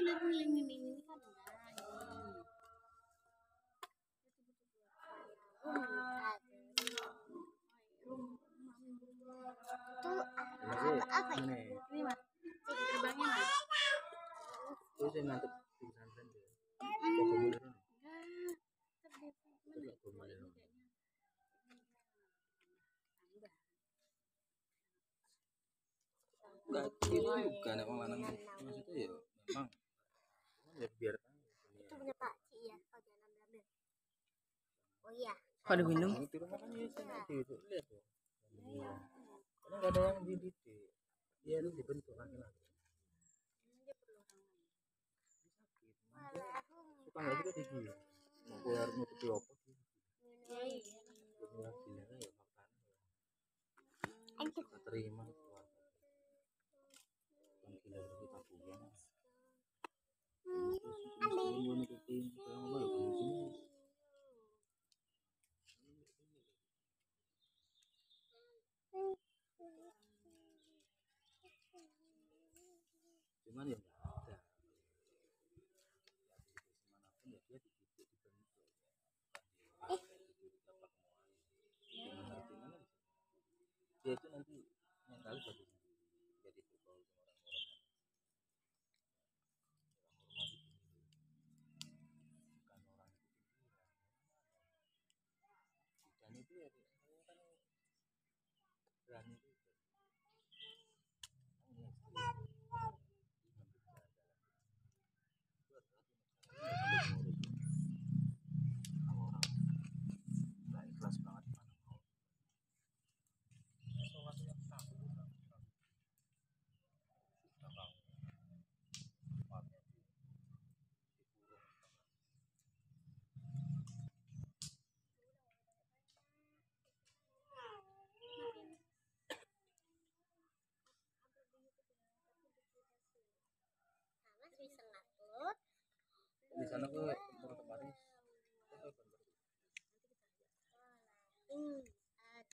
ini kan apa ini mas terbangnya mas itu saya ngantuk di pesantren dia enggak juga nek wong lanang maksudnya ya memang ya biar tahu itu punya Pak Ci ya kalau jangan ambil oh iya ada minum di rumah kan ya itu lihat tuh karena nggak ada yang dididik dia itu dibentuk laki-laki suka nggak juga tinggi mau keluar nutupi apa sih ya gila ya makan terima gila berarti tabungan cuman ya nggak ada dimanapun ya dia dididik dibentuk dia itu nanti mental jadi bergaul sama orang-orang bukan orang itu dan itu ya